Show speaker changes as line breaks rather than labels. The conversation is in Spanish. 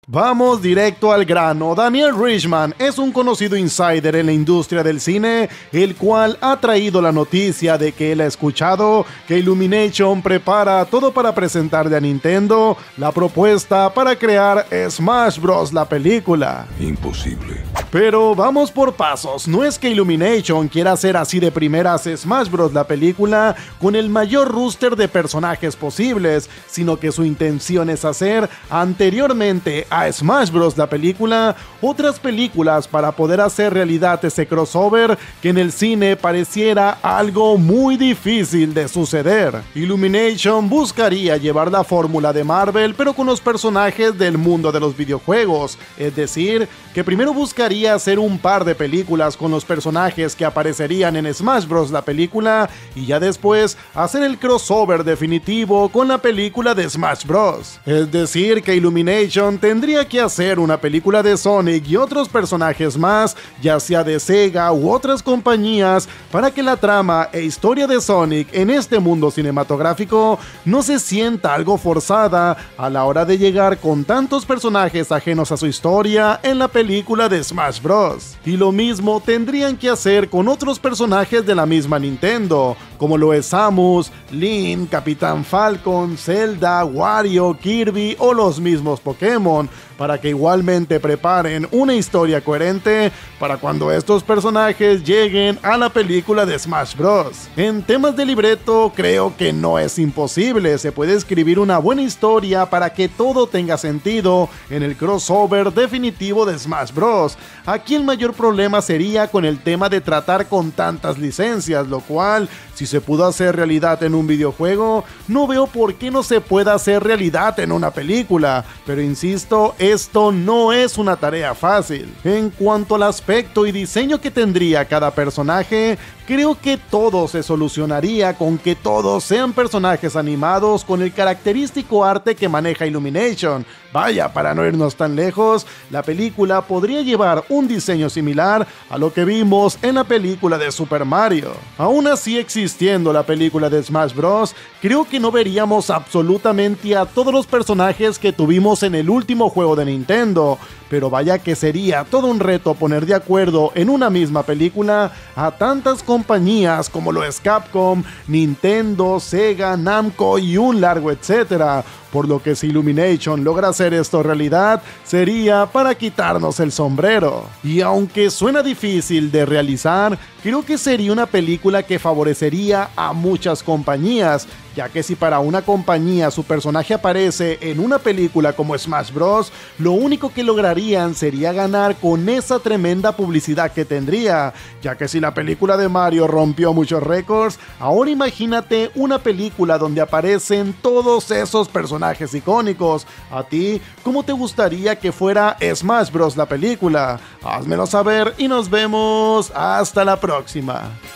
Vamos directo al grano. Daniel Richman es un conocido insider en la industria del cine, el cual ha traído la noticia de que él ha escuchado que Illumination prepara todo para presentarle a Nintendo la propuesta para crear Smash Bros. La película.
Imposible.
Pero vamos por pasos. No es que Illumination quiera hacer así de primeras Smash Bros. La película con el mayor roster de personajes posibles, sino que su intención es hacer anteriormente a Smash Bros. La película otras películas para poder hacer realidad ese crossover que en el cine pareciera algo muy difícil de suceder. Illumination buscaría llevar la fórmula de Marvel pero con los personajes del mundo de los videojuegos, es decir, que primero buscaría hacer un par de películas con los personajes que aparecerían en Smash Bros. La película y ya después hacer el crossover definitivo con la película de Smash Bros. Es decir, que Illumination tendría que hacer una película de Sonic y otros personajes más, ya sea de Sega u otras compañías, para que la trama e historia de Sonic en este mundo cinematográfico no se sienta algo forzada a la hora de llegar con tantos personajes ajenos a su historia en la película de Smash Bros. Y lo mismo tendrían que hacer con otros personajes de la misma Nintendo, como lo es Samus, Link, Capitán Falcon, Zelda, Wario, Kirby o los mismos Pokémon, para que igualmente preparen una historia coherente para cuando estos personajes lleguen a la película de Smash Bros. En temas de libreto creo que no es imposible, se puede escribir una buena historia para que todo tenga sentido en el crossover definitivo de Smash Bros. Aquí el mayor problema sería con el tema de tratar con tantas licencias, lo cual, si se pudo hacer realidad en un videojuego, no veo por qué no se pueda hacer realidad en una película, pero insisto, esto no es una tarea fácil. En cuanto al aspecto y diseño que tendría cada personaje, creo que todo se solucionaría con que todos sean personajes animados con el característico arte que maneja Illumination. Vaya, para no irnos tan lejos, la película podría llevar un diseño similar a lo que vimos en la película de Super Mario. Aún así, existiendo la película de Smash Bros., creo que no veríamos absolutamente a todos los personajes que tuvimos en el último juego de Nintendo, pero vaya que sería todo un reto poner de acuerdo en una misma película a tantas compañías como lo es Capcom, Nintendo, Sega, Namco y un largo etcétera. Por lo que si Illumination logra hacer esto realidad, sería para quitarnos el sombrero. Y aunque suena difícil de realizar, creo que sería una película que favorecería a muchas compañías, ya que si para una compañía su personaje aparece en una película como Smash Bros., lo único que lograrían sería ganar con esa tremenda publicidad que tendría, ya que si la película de Mario rompió muchos récords, ahora imagínate una película donde aparecen todos esos personajes icónicos. ¿A ti cómo te gustaría que fuera Smash Bros. La película? Házmelo saber y nos vemos hasta la próxima.